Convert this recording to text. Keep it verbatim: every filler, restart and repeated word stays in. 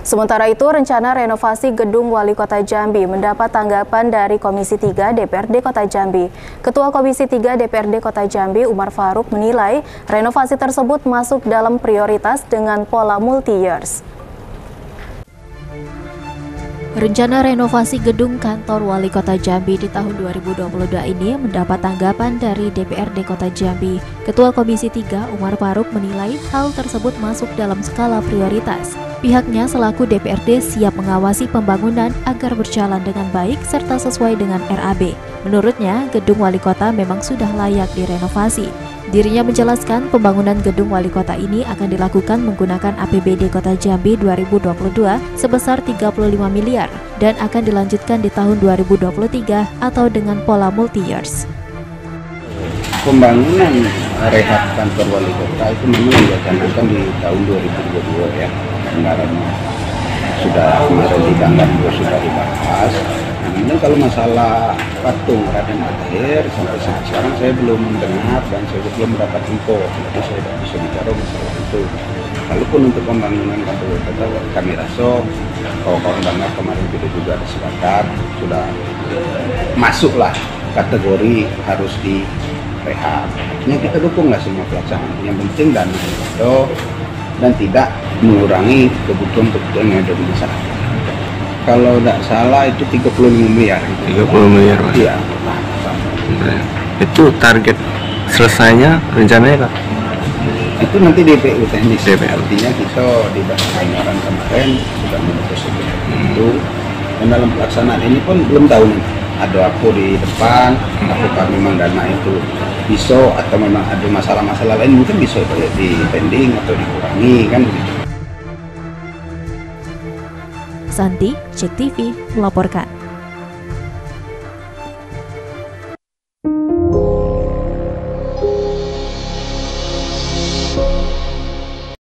Sementara itu, rencana renovasi gedung Wali Kota Jambi mendapat tanggapan dari Komisi tiga D P R D Kota Jambi. Ketua Komisi tiga D P R D Kota Jambi, Umar Faruk, menilai renovasi tersebut masuk dalam prioritas dengan pola multi-years. Rencana renovasi gedung kantor Wali Kota Jambi di tahun dua ribu dua puluh dua ini mendapat tanggapan dari D P R D Kota Jambi. Ketua Komisi tiga Umar Faruk menilai hal tersebut masuk dalam skala prioritas. Pihaknya selaku D P R D siap mengawasi pembangunan agar berjalan dengan baik serta sesuai dengan R A B. Menurutnya, gedung Wali Kota memang sudah layak direnovasi. Dirinya menjelaskan pembangunan gedung Wali Kota ini akan dilakukan menggunakan A P B D Kota Jambi dua ribu dua puluh dua sebesar tiga puluh lima miliar dan akan dilanjutkan di tahun dua ribu dua puluh tiga atau dengan pola multi-years. Pembangunan rehab kantor Wali Kota itu memang direncanakan di tahun dua ribu dua puluh dua ya. Anggarannya sudah kemarin di tanggal dua sudah dibahas. Namun kalau masalah patung Raden Akhir sampai sekarang saya belum mendengar dan saya belum mendapat info, jadi saya tidak bisa bicara masalah itu. Kalaupun untuk pembangunan kantor Wali Kota, kami rasa kawan-kawan bangga kemarin itu juga ada sepakat sudah masuklah kategori harus di rehab. Ini kita dukunglah semua pelaksanaan. Yang penting dana itu dan tidak mengurangi kebutuhan-kebutuhan yang ada di masyarakat. Kalau tidak salah itu tiga puluh lima miliar. tiga puluh miliar, Pak? Iya. Itu target selesainya rencananya, Kak? Itu nanti D P U teknis. D P U. Artinya kita di anggaran kemarin sudah memutus itu. Dan dalam pelaksanaan ini pun belum tahu nih, ada apa di depan, apakah memang dana itu bisa atau memang ada masalah-masalah lain, mungkin bisa di pending atau dikurangi kan begitu. Santi, Cek T V melaporkan.